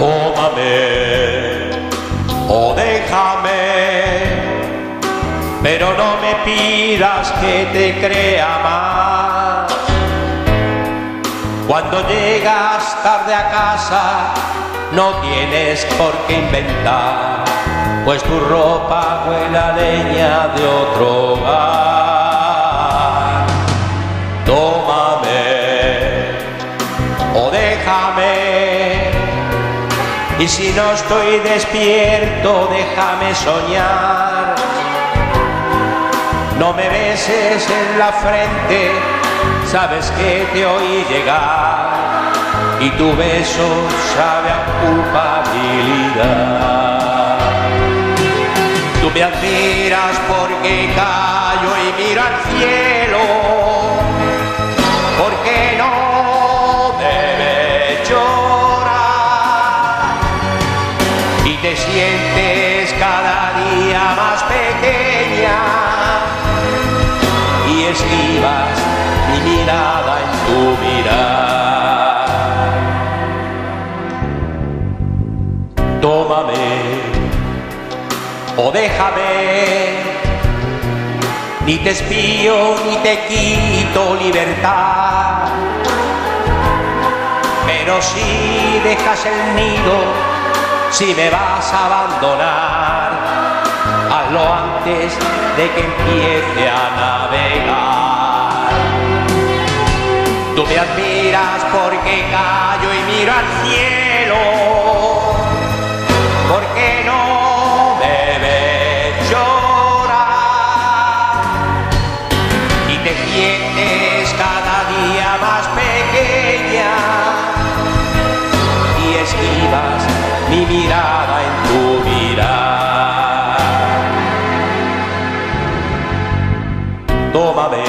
Tómame o déjame, pero no me pidas que te crea más. Cuando llegas tarde a casa no tienes por qué inventar, pues tu ropa huele a leña de otro hogar. Tómame o déjame, y si no estoy despierto déjame soñar. No me beses en la frente, sabes que te oí llegar y tu beso sabe a culpabilidad. Tú me admiras porque callo y miro al cielo, porque no debes llorar y te sientes cada día más pequeña y esquivas mi mirada en tu mirar. Tómame o déjame, ni te espío ni te quito libertad, pero si dejas el nido, si me vas a abandonar, hazlo antes de que empiece a navegar. Tú me admiras porque callo y miro al cielo, porque no debes llorar y te sientes cada día más pequeña y esquivas mi mirada en tu mirar. Tómame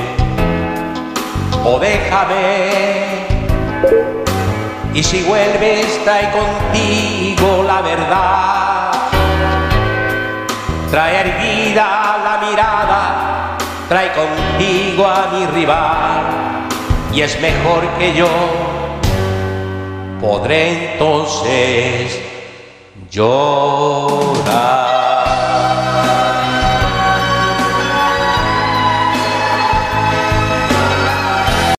o déjame, y si vuelves trae contigo la verdad. Trae erguida la mirada, trae contigo a mi rival, y es mejor que yo podré entonces llorar.